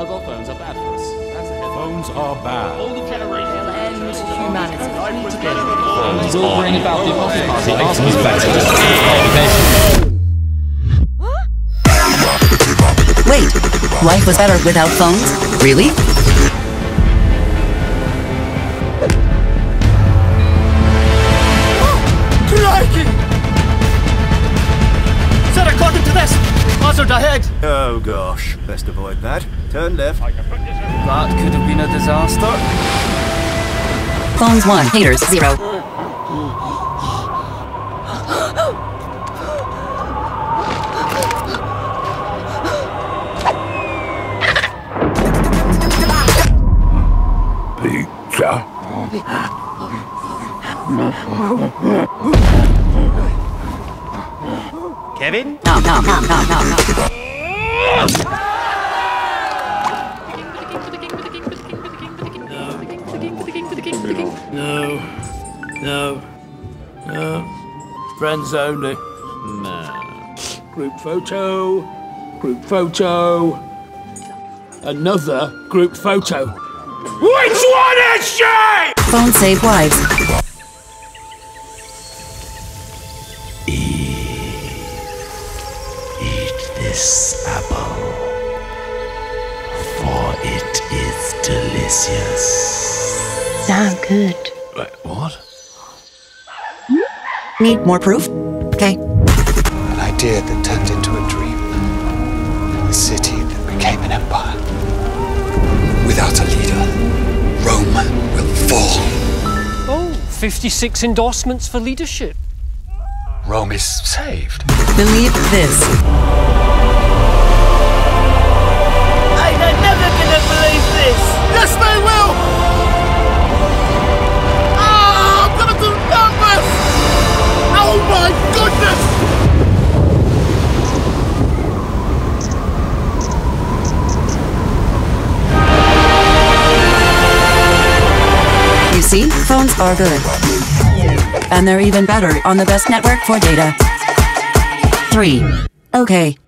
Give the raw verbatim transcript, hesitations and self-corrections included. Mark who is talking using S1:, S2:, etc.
S1: Mobile phones are bad for us. That's a headline.
S2: Phones are bad.
S1: All the generations
S3: They'll end humanity.
S1: Phones will bring about the apocalypse.
S4: Wait, life was better without phones? Really?
S5: Crikey! Set a clock into this! Hazard ahead!
S6: Oh gosh, best avoid that. Turn left.
S5: That could have been a disaster.
S4: Phones one, haters zero.
S2: Pizza.
S6: Kevin?
S4: No, no, no, no, no, no.
S5: No. No. No. Friends only.
S1: No.
S5: Group photo. Group photo. Another group photo. Which one is she?
S4: Phones save lives.
S7: Eat this apple, for it is delicious.
S8: Sound good.
S7: Wait, what?
S4: Need more proof? Okay.
S9: An idea that turned into a dream. A city that became an empire. Without a leader, Rome will fall.
S10: Oh, fifty-six endorsements for leadership.
S9: Rome is saved.
S4: Believe this.
S5: I'm never gonna believe this! Yes, they will! Ah, I'm gonna do numbers! Oh my goodness!
S4: You see, phones are good. And they're even better on the best network for data. Three. Okay.